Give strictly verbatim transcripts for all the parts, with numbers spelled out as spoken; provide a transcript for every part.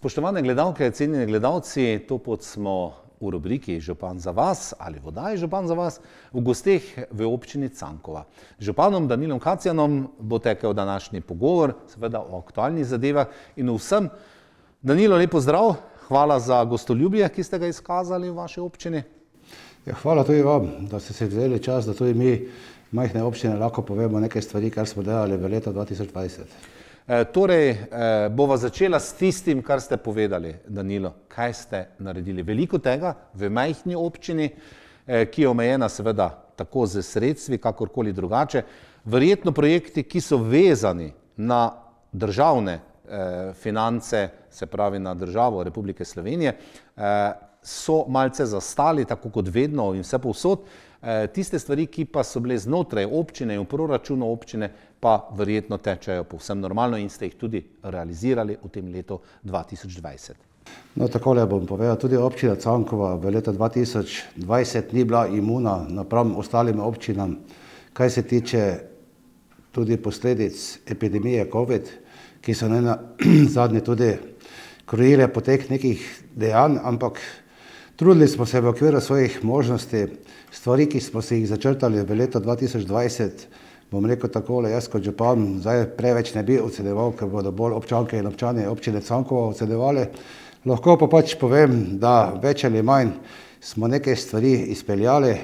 Spoštovane gledalke, cenjeni gledalci, to pot smo v rubriki Župan za vas ali v oddaji Župan za vas v gosteh v občini Cankova. Z županom Danilom Kacjanom bo tekel današnji pogovor, seveda o aktualnih zadevah in vsem. Danilo, lep pozdrav, hvala za gostoljubje, ki ste ga izkazali v vaši občini. Ja, hvala tudi vam, da ste se vzeli čas, da tudi mi, majhne občine, lahko povemo nekaj stvari, kar smo delali v letu dva tisoč dvajset. E, torej, e, bova začela s tistim, kar ste povedali, Danilo. Kaj ste naredili? Veliko tega v majhni občini, e, ki je omejena seveda tako z sredstvi, kakorkoli drugače. Verjetno projekti, ki so vezani na državne e, finance, se pravi na državo Republike Slovenije, e, so malce zastali, tako kot vedno in vse povsod. E, tiste stvari, ki pa so bile znotraj občine in v proračunu občine, pa verjetno tečejo povsem normalno in ste jih tudi realizirali v tem letu dva tisoč dvajset. No, takole bom povedal, tudi občina Cankova v letu dva tisoč dvajset ni bila imuna napram ostalim občinam, kaj se tiče tudi posledic epidemije COVID, ki so ne na zadnje tudi krojile potek nekih dejanj, ampak trudili smo se v okviru svojih možnosti, stvari, ki smo si jih začrtali v letu dva tisoč dvajset, bom rekel takole, jaz kot župan zdaj preveč ne bi ocenjeval, ker bodo bolj občanke in občani občine Cankova ocenjevali. Lahko pa pač povem, da več ali manj smo nekaj stvari izpeljali.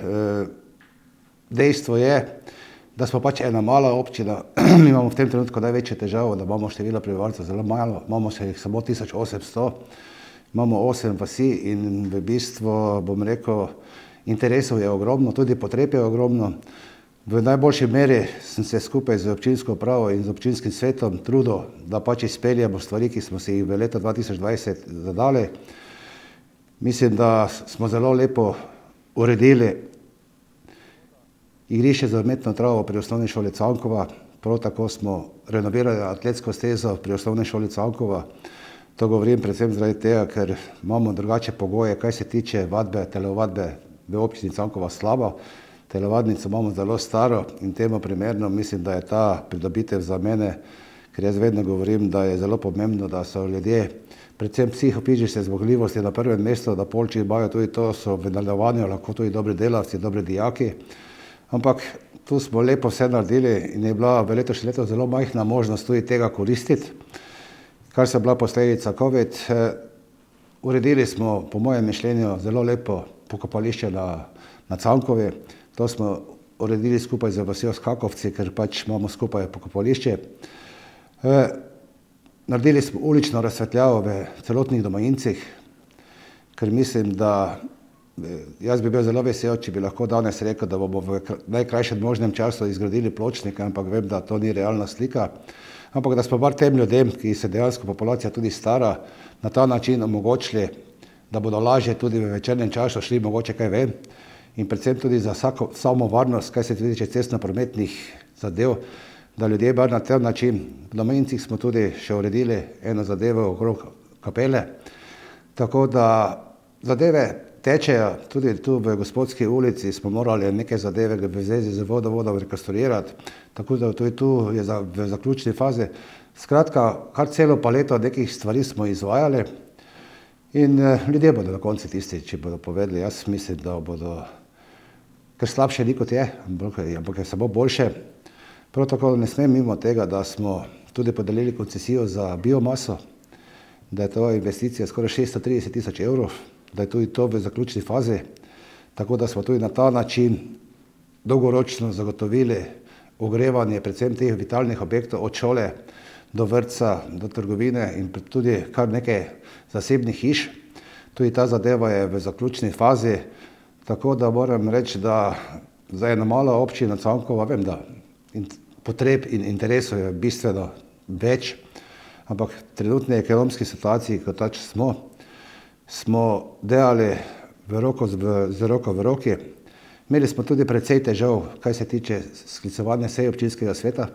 Dejstvo je, da smo pač ena mala občina, mi imamo v tem trenutku največje težavo, da imamo število prebivalcev zelo malo, imamo se jih samo tisoč osemsto, imamo osem vasi in v bistvu, bom rekel, interesov je ogromno, tudi potreb je ogromno. V najboljši meri sem se skupaj z občinsko upravo in z občinskim svetom trudil, da pač izpeljemo stvari, ki smo si jih v letu dva tisoč dvajset zadali. Mislim, da smo zelo lepo uredili igrišče za umetno travo pri osnovni šoli Cankova, prav tako smo renovirali atletsko stezo pri osnovni šoli Cankova. To govorim predvsem zaradi tega, ker imamo drugače pogoje, kaj se tiče vadbe, telovadbe v občini Cankova slabo. Telovadnico imamo zelo staro in temu primerno mislim, da je ta pridobitev za mene, ker jaz vedno govorim, da je zelo pomembno, da so ljudje, predvsem psihofizične zmogljivosti na prvem mestu, da polči imajo tudi to, so v nadaljevanju lahko tudi dobri delavci, dobri dijaki. Ampak tu smo lepo vse naredili in je bila v letošnjem letu zelo majhna možnost tudi tega koristiti, kar se je bila posledica COVID. Uredili smo, po mojem mišljenju, zelo lepo pokopališče na, na Cankovi. To smo uredili skupaj z vasjo Skakovci, ker pač imamo skupaj pokopališče. E, naredili smo ulično razsvetljavo v celotnih domajincih, ker mislim, da jaz bi bil zelo vesel, če bi lahko danes rekel, da bomo v najkrajšem možnem času izgradili pločnike, ampak vem, da to ni realna slika. Ampak da smo bar tem ljudem, ki se dejansko populacija tudi stara, na ta način omogočili, da bodo lažje tudi v večernem času šli mogoče kaj ven. In predvsem tudi za vsako, samo varnost, kaj se tiče cestno-prometnih zadev, da ljudje bar na ta način. V domajincih smo tudi še uredili eno zadevo okrog kapele, tako da zadeve tečejo, tudi tu v Gospodski ulici smo morali neke zadeve v zvezi z vodovodom rekonstruirati, tako da tudi tu je za, v zaključni fazi. Skratka, kar celo paleto nekih stvari smo izvajali in eh, ljudje bodo na koncu tisti, če bodo povedali, jaz mislim, da bodo, ker slabše ni kot je, ampak je samo boljše. Prav tako ne smem mimo tega, da smo tudi podelili koncesijo za biomaso, da je to investicija skoraj šeststo trideset tisoč evrov, da je tudi to v zaključni fazi, tako da smo tudi na ta način dolgoročno zagotovili ogrevanje predvsem teh vitalnih objektov od šole do vrtca, do trgovine in tudi kar nekaj zasebnih hiš. Tudi ta zadeva je v zaključni fazi, tako da moram reči, da za eno malo občino Cankova vem, da potreb in interesov je bistveno več, ampak v trenutni ekonomski situaciji, kot tač smo, smo delali v roko, v, z roko v roki. Imeli smo tudi precej težav, kaj se tiče sklicevanja sej občinskega sveta,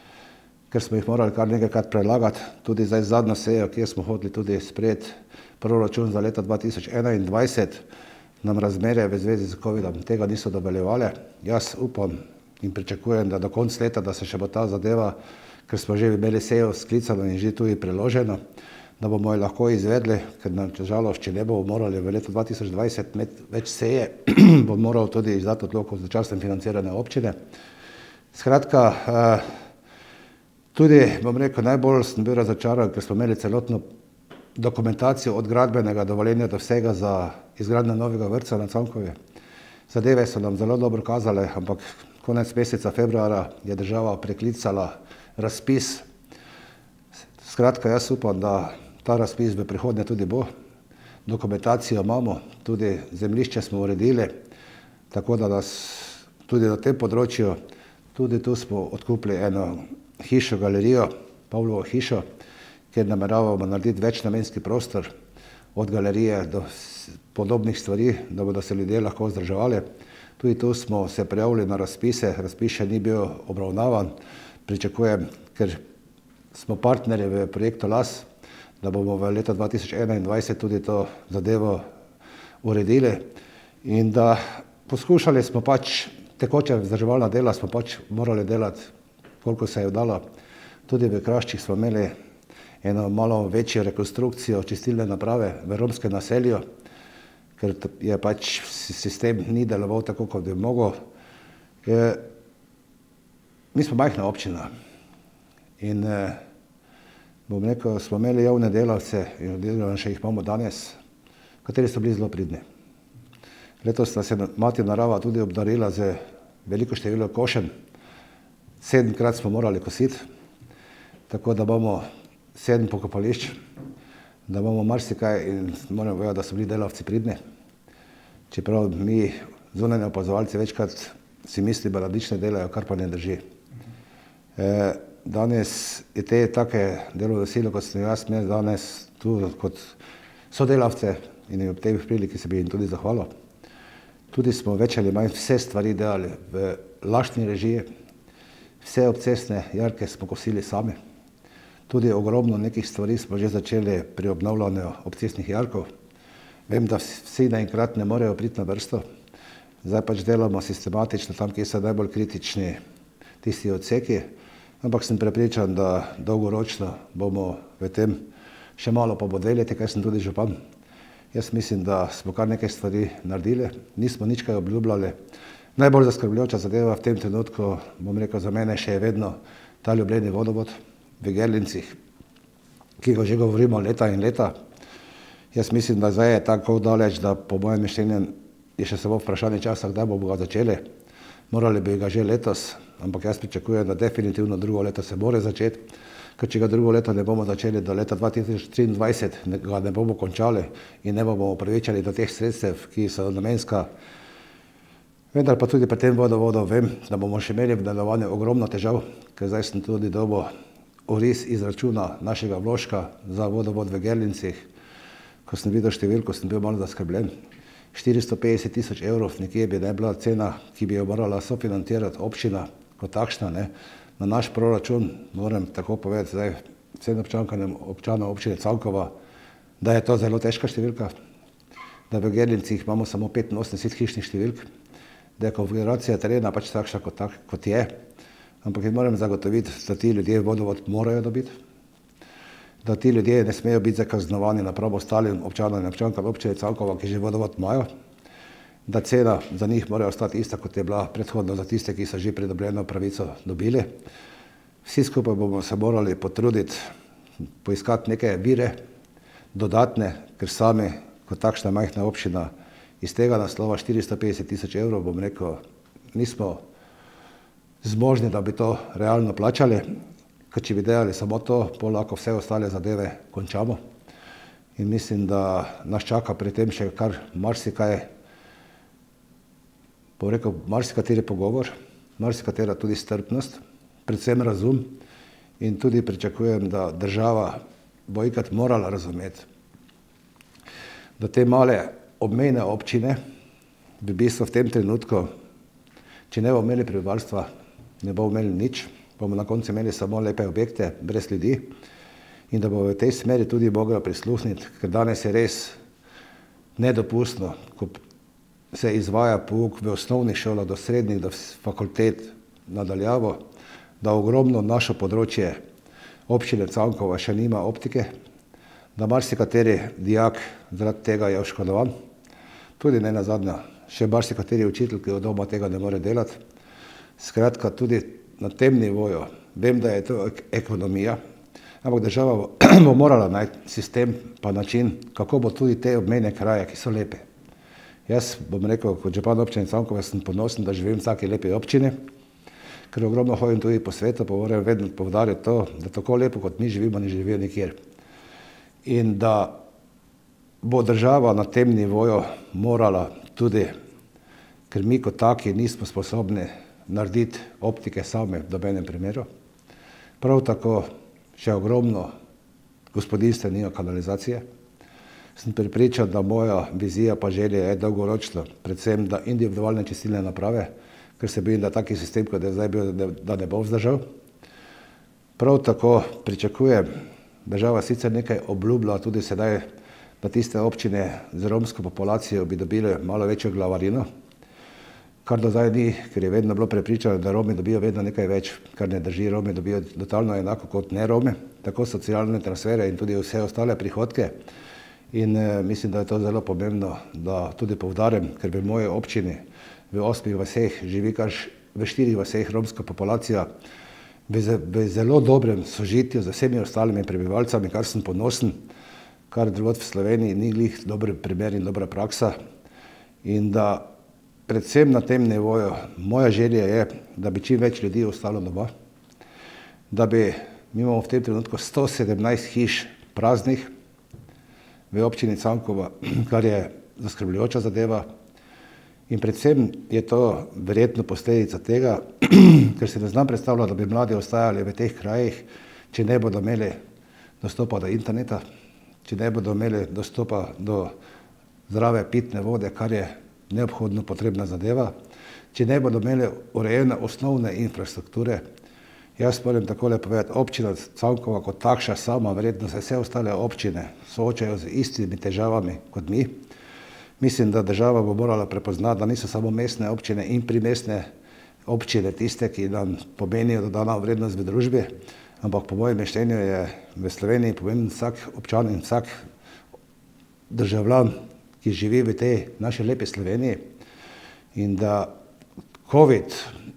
ker smo jih morali kar nekajkrat prelagati, tudi zdaj zadnjo sejo, kjer smo hodili tudi sprejeti proračun za leto dva tisoč enaindvajset, nam razmere v zvezi z covidom tega niso dovoljevale. Jaz upam in pričakujem, da do konca leta, da se še bo ta zadeva, ker smo že imeli sejo sklicano in že tudi preloženo, da bomo jo lahko izvedli, ker nam žalost, če ne bomo morali v letu dva tisoč dvajset imeti več seje, bo moral tudi izdati odlok o začasnem financiranju občine. Skratka, tudi, bom rekel, najbolj sem bil razočaran, ker smo imeli celotno dokumentacijo od gradbenega dovoljenja do vsega za izgradnjo novega vrtca na Cankovju. Zadeve so nam zelo dobro kazale, ampak konec meseca februarja je država preklicala razpis. Skratka, jaz upam, da ta razpis v prihodnje tudi bo. Dokumentacijo imamo, tudi zemljišče smo uredili, tako da nas tudi na tem področju, tudi tu smo odkupili eno hišo, galerijo, Pavlovo hišo, kjer nameravamo narediti večnamenski prostor od galerije do podobnih stvari, da bodo se ljudje lahko vzdrževali. Tudi tu smo se prijavili na razpise, razpis še ni bil obravnavan. Pričakujem, ker smo partnerji v projektu L A S, da bomo v letu dva tisoč enaindvajset tudi to zadevo uredili in da poskušali smo pač tekoče vzdrževalna dela smo pač morali delati, koliko se je dalo. Tudi v Kraščih smo imeli eno malo večjo rekonstrukcijo čistilne naprave v romskem naselju, ker je pač sistem ni deloval tako, kot bi mogel. Mi smo majhna občina in bom rekel, smo imeli javne delavce in še jih imamo danes, kateri so bili zelo pridni. Letos nas je Mati narava tudi obdarila z veliko število košenj. Sedemkrat smo morali kositi, tako da bomo sedem pokopališč, da bomo marsikaj in moram povedati, da so bili delavci pridni. Čeprav mi zunanji opazovalci večkrat si mislimo, da nič ne delajo, kar pa ne drži. Danes je te take delovne sile, kot sem jaz imel danes tu kot sodelavce in ob tej priliki se bi jim tudi zahvalil. Tudi smo več ali manj vse stvari delali v lastni režiji, vse obcestne jarke smo kosili sami. Tudi ogromno nekih stvari smo že začeli pri obnavljanju obcestnih jarkov. Vem, da vsi naenkrat ne morejo priti na vrsto. Zdaj pač delamo sistematično tam, kjer so najbolj kritični tisti odseki, ampak sem prepričan, da dolgoročno bomo v tem še malo pa bo dve leti, kaj sem tudi župan. Jaz mislim, da smo kar nekaj stvari naredili, nismo nič kaj obljubljali. Najbolj zaskrbljujoča zadeva v tem trenutku, bom rekel, za mene še je vedno ta ljubljeni vodovod v Gerlincih, ki ga že govorimo leta in leta. Jaz mislim, da zdaj je tako daleč, da po mojem mišljenju je še samo vprašanje časa, kdaj bomo ga začeli. Morali bi ga že letos, ampak jaz pričakujem, da definitivno drugo leto se mora začeti, ker če ga drugo leto ne bomo začeli do leta dva tisoč triindvajset, ga ne bomo končali in ne bomo upravičili do teh sredstev, ki so namenska. Vendar pa tudi pri tem vodovodu vem, da bomo še imeli v delovanju ogromno težav, ker zdaj sem tudi dobil oris izračuna našega vložka za vodovod v Gerlincih. Ko sem videl številko, sem bil malo zaskrbljen. štiristo petdeset tisoč evrov nekje bi ne bila cena, ki bi jo morala sofinancirati občina kot takšna. Ne. Na naš proračun, moram tako povedati zdaj vsem občankam občanov občine Cankova, da je to zelo težka številka, da v Gerlincih imamo samo petinosemdeset hišnih številk, da je konfiguracija terena pač takšna kot, tak, kot je, ampak jim moram zagotoviti, da ti ljudje vodovod morajo dobiti, da ti ljudje ne smejo biti zakaznovani napram ostalim občanom in občankam občine Cankova, ki že vodovod imajo, da cena za njih mora ostati ista, kot je bila predhodno za tiste, ki so že pridobljeno pravico dobili. Vsi skupaj bomo se morali potruditi, poiskati neke vire, dodatne, ker sami, kot takšna majhna občina, iz tega naslova štiristo petdeset tisoč evrov, bom rekel, nismo zmožni, da bi to realno plačali, ker če bi delali samo to, pol lahko vse ostale zadeve končamo. In mislim, da nas čaka pri tem še kar marsikaj, bom rekel, marsikateri pogovor, marsikatera tudi strpnost, predvsem razum in tudi pričakujem, da država bo enkrat morala razumeti, da te male obmejne občine v bistvu v tem trenutku, če ne bomo imeli prebivalstva, ne bomo imeli nič, bomo na koncu imeli samo lepe objekte, brez ljudi in da bo v tej smeri tudi mogel prisluhniti, ker danes je res nedopustno, ko se izvaja pouk v osnovnih šolah, do srednjih, do fakultet nadaljavo, da ogromno naše področje občine Cankova še nima optike, da marsikateri dijak zaradi tega je oškodovan, tudi ne nazadnje, še marsikateri učitelj, ki od doma tega ne more delati. Skratka, tudi na tem nivoju, vem, da je to ekonomija, ampak država bo morala najti sistem pa način, kako bo tudi te obmejne kraje, ki so lepe. Jaz bom rekel, kot župan občine Cankova sem ponosen, da živim v vsaki lepi občini, ker ogromno hodim tudi po svetu, pa moram vedno poudarjati to, da tako lepo, kot mi živimo, ne živijo nikjer. In da bo država na tem nivoju morala tudi, ker mi kot taki nismo sposobni narediti optike same v nobenem primeru. Prav tako še ogromno gospodinjstev nima kanalizacije. Sem prepričan, da moja vizija pa želja je dolgoročno, predvsem da individualne čistilne naprave, ker se bojim, da taki sistem, kot je zdaj bil, da ne bo vzdržal. Prav tako pričakujem, država sicer nekaj obljublja tudi sedaj, da tiste občine z romsko populacijo bi dobile malo večjo glavarino, kar do zdaj ni, ker je vedno bilo prepričano, da Romi dobijo vedno nekaj več, kar ne drži, Romi dobijo totalno enako kot ne Romi, tako socialne transfere in tudi vse ostale prihodke. In eh, mislim, da je to zelo pomembno, da tudi poudarim, ker v moji občini v osmih vaseh živi kar v štirih vaseh romska populacija, v, v zelo dobrem sožitju z vsemi ostalimi prebivalcami, kar sem ponosen, kar drugod v Sloveniji ni glih dober primer in dobra praksa. In da predvsem na tem nivoju moja želja je, da bi čim več ljudi ostalo doma, da bi, mi imamo v tem trenutku sto sedemnajst hiš praznih v občini Cankova, kar je zaskrbljujoča zadeva. In predvsem je to verjetno posledica tega, ker se ne znam predstavljati, da bi mladi ostajali v teh krajih, če ne bodo imeli dostopa do interneta, če ne bodo imeli dostopa do zdrave pitne vode, kar je neobhodno potrebna zadeva, če ne bodo imeli urejene osnovne infrastrukture. Jaz moram takole povedati, občina Cankova kot takša sama, verjetno se vse ostale občine soočajo z istimi težavami kot mi. Mislim, da država bo morala prepoznati, da niso samo mestne občine in primestne občine tiste, ki nam pomenijo dodano vrednost v družbi, ampak po mojem mišljenju je v Sloveniji pomemben vsak občan in vsak državljan, ki živi v tej naši lepi Sloveniji. In da COVID,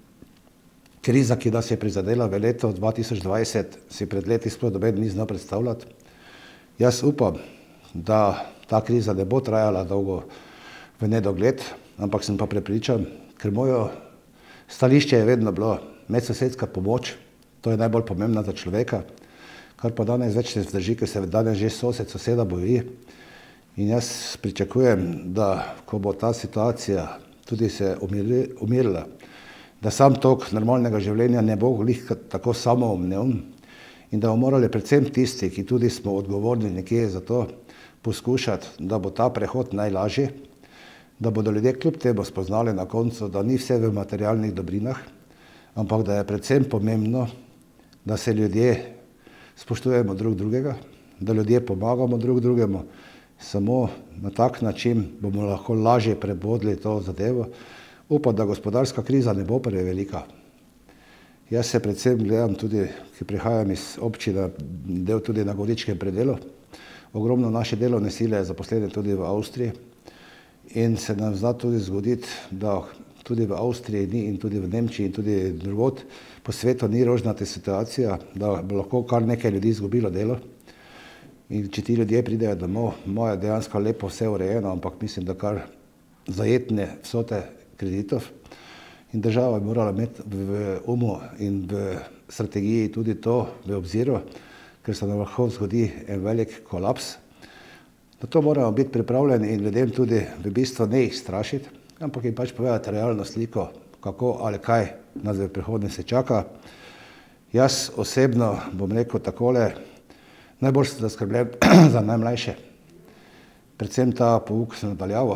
kriza, ki nas je prizadela v letu dva tisoč dvajset, si pred leti sploh noben ni znal predstavljati. Jaz upam, da ta kriza ne bo trajala dolgo v nedogled, ampak sem pa prepričan, ker moje stališče je vedno bilo medsosedska pomoč, to je najbolj pomembna za človeka, kar pa danes več ne zdrži, ker se danes že sosed soseda boji. In jaz pričakujem, da ko bo ta situacija tudi se umirila, da sam tok normalnega življenja ne bo glih tako samoumevn in da bomo morali predvsem tisti, ki tudi smo odgovorni nekje za to, poskušati, da bo ta prehod najlažji, da bodo ljudje kljub temu spoznali na koncu, da ni vse v materialnih dobrinah, ampak da je predvsem pomembno, da se ljudje spoštujemo drug drugega, da ljudje pomagamo drug drugemu. Samo na tak način bomo lahko lažje prebodli to zadevo. Upam, da gospodarska kriza ne bo prevelika. Jaz se predvsem gledam tudi, ki prihajam iz občine, del tudi na Goričkem predelu. Ogromno naše delovne sile je zaposlene tudi v Avstriji in se nam zna tudi zgoditi, da tudi v Avstriji ni in tudi v Nemčiji in tudi drugod po svetu ni rožnata situacija, da bo lahko kar nekaj ljudi izgubilo delo. In če ti ljudje pridejo domov, imajo dejansko lepo vse urejeno, ampak mislim, da kar zajetne vsote kreditov. In država bi morala imeti v umu in v strategiji tudi to v obziru, ker se nam lahko zgodi en velik kolaps. Na to moramo biti pripravljeni in ljudem tudi v bistvu ne jih strašiti, ampak jim pač povedati realno sliko, kako ali kaj nas v prihodnosti čaka. Jaz osebno bom rekel takole, najbolj sem zaskrbljen za najmlajše. Predvsem ta pouk se nadaljavo,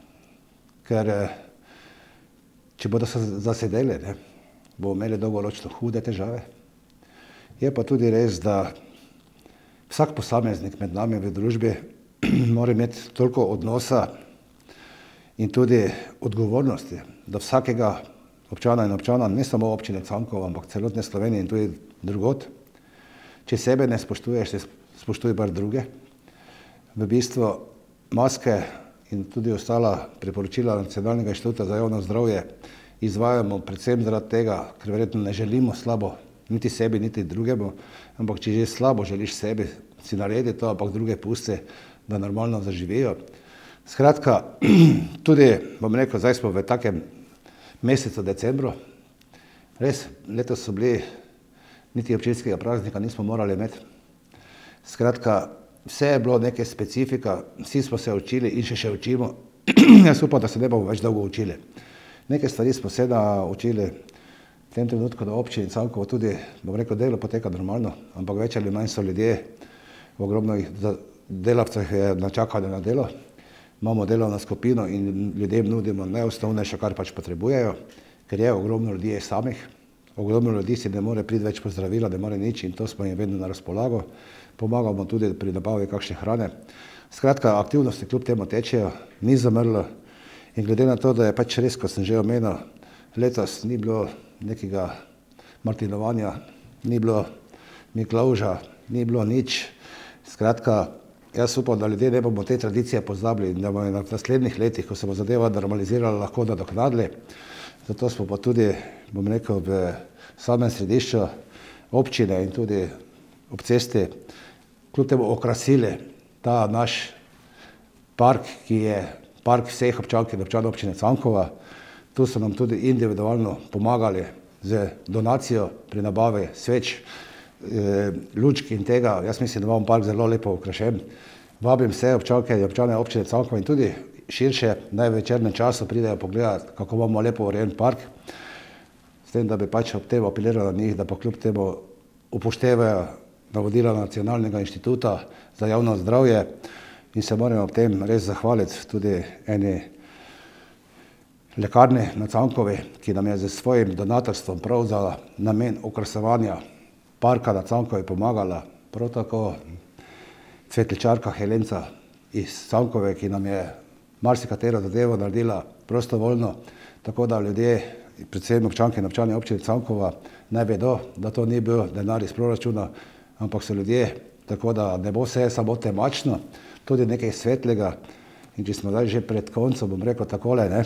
ker če bodo se zasedeli, ne, bomo imeli dolgoročno hude težave. Je pa tudi res, da vsak posameznik med nami v družbi mora imeti toliko odnosa in tudi odgovornosti, da vsakega občana in občana, ne samo občine Cankova, ampak celotne Slovenije in tudi drugod, če sebe ne spoštuješ, spoštuj bar druge. v bistvu maske in tudi ostala priporočila Nacionalnega inštituta za javno zdravje izvajamo predvsem zaradi tega, ker verjetno ne želimo slabo niti sebi, niti drugemu, ampak če že slabo želiš sebi, si naredi to, ampak druge pusti, da normalno zaživijo. Skratka, tudi, bom rekel, zdaj smo v takem mesecu decembru, res, letos so bili, niti občinskega praznika nismo morali imeti. Skratka, vse je bilo neke specifika, vsi smo se učili in še še učimo. Jaz upam, da se ne bomo več dolgo učili. Neke stvari smo se naučili v tem trenutku na občini Cankovo, tudi, bom rekel, delo poteka normalno, ampak več ali manj so ljudje, ogromno delavcev je na čakanju na delo. Imamo delovno skupino in ljudem nudimo najosnovnejše, kar pač potrebujejo, ker je ogromno ljudi je samih. Ogromno ljudi si ne more priti več po zdravila, ne more nič in to smo jim vedno na razpolago. Pomagamo tudi pri nabavi kakšne hrane. Skratka, aktivnosti kljub temu tečejo, ni zamrlo in glede na to, da je pač res, kot sem že omenil, letos ni bilo nekega martinovanja, ni bilo Miklavža, ni bilo nič. Skratka, jaz upam, da ljudje ne bomo te tradicije pozabili in da bomo v naslednjih letih, ko se bo zadeva normalizirala, lahko nadoknadili. Zato smo pa tudi, bom rekel, v samem središču občine in tudi ob cesti kljub temu okrasili ta naš park, ki je park vseh občank in občanov občine Cankova. Tu so nam tudi individualno pomagali z donacijo pri nabavi sveč, lučk in tega. Jaz mislim, da imamo park zelo lepo okrašen. Vabim vse občanke in občane občine Cankova in tudi širše, naj v večernem času pridejo pogledati, kako imamo lepo urejen park. S tem, da bi pač ob tem apelirali na njih, da pa kljub temu upoštevajo navodila Nacionalnega inštituta za javno zdravje in se moramo ob tem res zahvaliti tudi eni lekarni na Cankovi, ki nam je z svojim donatorstvom prav za namen okrasevanja parka na Cankovi pomagala. Prav tako cvetličarka Helenca iz Cankove, ki nam je marsikatero zadevo naredila prostovoljno, tako da ljudje, predvsem občanke in občani občine Cankova, ne vedo, da to ni bil denar iz proračuna, ampak so ljudje, tako da ne bo vse samo temačno, tudi nekaj svetlega. In če smo zdaj že pred koncem, bom rekel takole, ne,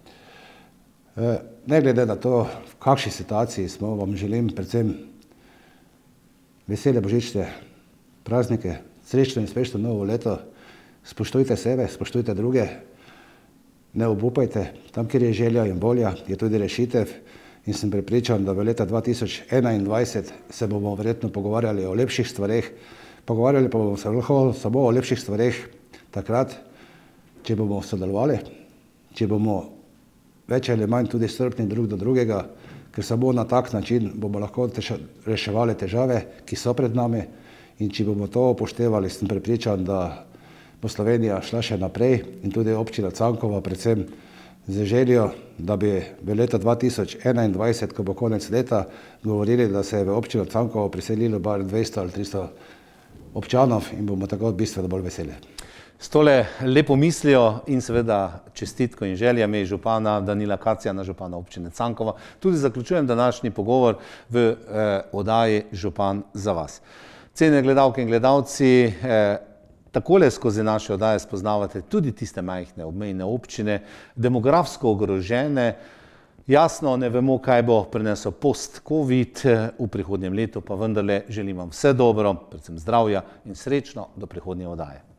ne glede na to, v kakšni situaciji smo, vam želim predvsem vesele božične praznike, srečno in uspešno novo leto. Spoštujte sebe, spoštujte druge, ne obupajte, tam, kjer je želja in volja, je tudi rešitev in sem prepričan, da v leta dva tisoč enaindvajset se bomo verjetno pogovarjali o lepših stvareh, pogovarjali pa bomo se lahko samo o lepših stvareh takrat, če bomo sodelovali, če bomo več ali manj tudi strpni drug do drugega, ker samo na tak način bomo lahko reševali težave, ki so pred nami in če bomo to upoštevali, sem prepričan, da bo Slovenija šla še naprej in tudi občina Cankova predvsem z željo, da bi v leta dva tisoč enaindvajset, ko bo konec leta, govorili, da se je v občino Cankovo priselilo bar dvesto ali tristo občanov in bomo tako bistveno bolj veseli. S tole lepo mislijo in seveda čestitko in željami župana Danila Kacjana, župana občine Cankova, tudi zaključujem današnji pogovor v eh, oddaji Župan za vas. Cenjene gledalke in gledalci, eh, takole skozi naše oddaje spoznavate tudi tiste majhne obmejne občine, demografsko ogrožene. Jasno, ne vemo, kaj bo prinesel post-covid v prihodnjem letu, pa vendarle želim vam vse dobro, predvsem zdravja in srečno do prihodnje oddaje.